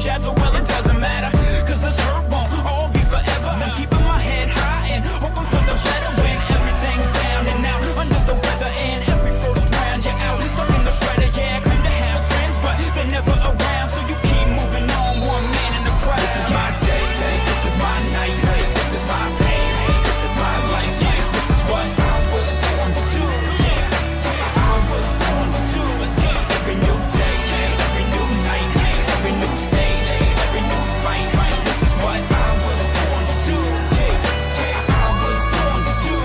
jabs, oh well it doesn't matter, cause this hurt won't all be forever. I'm keeping my head high and hoping for the better when everything's down and out, under the weather. And every first round you're out, stuck in the shredder. Yeah, I claim to have friends, but they're never around, so you keep moving on, one man in the crowd. This is my day, this is my night, this is my pain, this is my life, this is what I was born to do. Yeah, I was born to do. Every new day, every new night, every new stage, every new fight, this is what I was born to do. Yeah, I was born to do.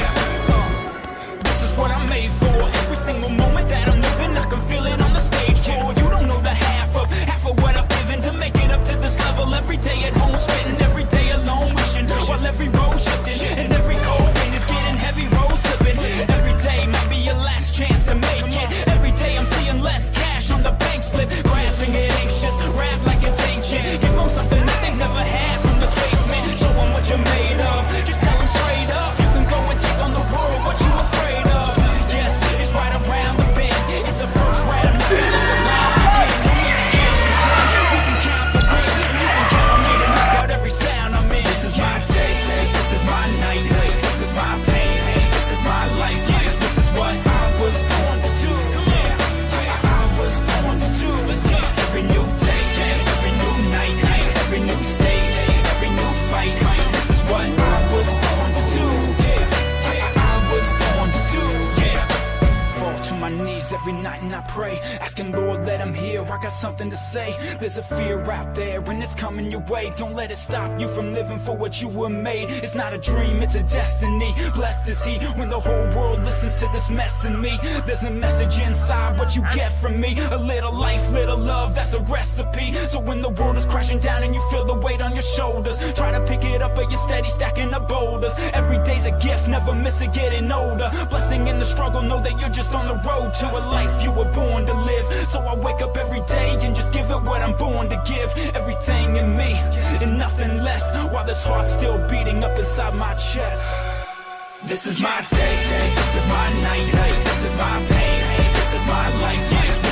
Yeah, this is what I'm made for. Every single moment that I'm living, I can feel it on the stage floor. You don't know the half of what I've given to make it up to this level. Every day at home, spitting, every day alone, wishing, while every road shifting and every cold wind is getting heavy, road slipping. Every day might be your last chance to make it. Every day I'm seeing less cash on the bank slip, grasping it anxious, rap like it's ancient. Give them something that they've never had from this basement. Show them what you're made of, just tell them straight up. You can go and take on the world, what you afraid of? Yes, it's right around the bend. It's a first round, I'm not gonna let the life begin. No need to count to 10, we can count the win. You can count on me to knock out every sound I'm in. This is my day, this is my night, this is my pain, this is my life, this is what I was born to do. Yeah, I was born to do. Every new day, every new night, every new stage, every new fight, this is what I was born to do. Yeah, I was born to do. Yeah, fall to my knees every night and I pray, asking Lord let him hear, I got something to say. There's a fear out there and it's coming your way. Don't let it stop you from living for what you were made. It's not a dream, it's a destiny. Blessed is he when the whole world listens to this mess in me. There's a message inside what you get from me. A little life, little love, that's a recipe. So when the world is crashing down and you feel the weight on your shoulders, try to pick it up but you're steady stacking the boulders. Every day's a gift, never miss it getting older. Blessing in the struggle, know that you're just on the road to a life you were born to live. So I wake up every day and just give it what I'm born to give. Everything in me and nothing less, while this heart's still beating up inside my chest. This is my day, this is my night, this is my pain, this is my life.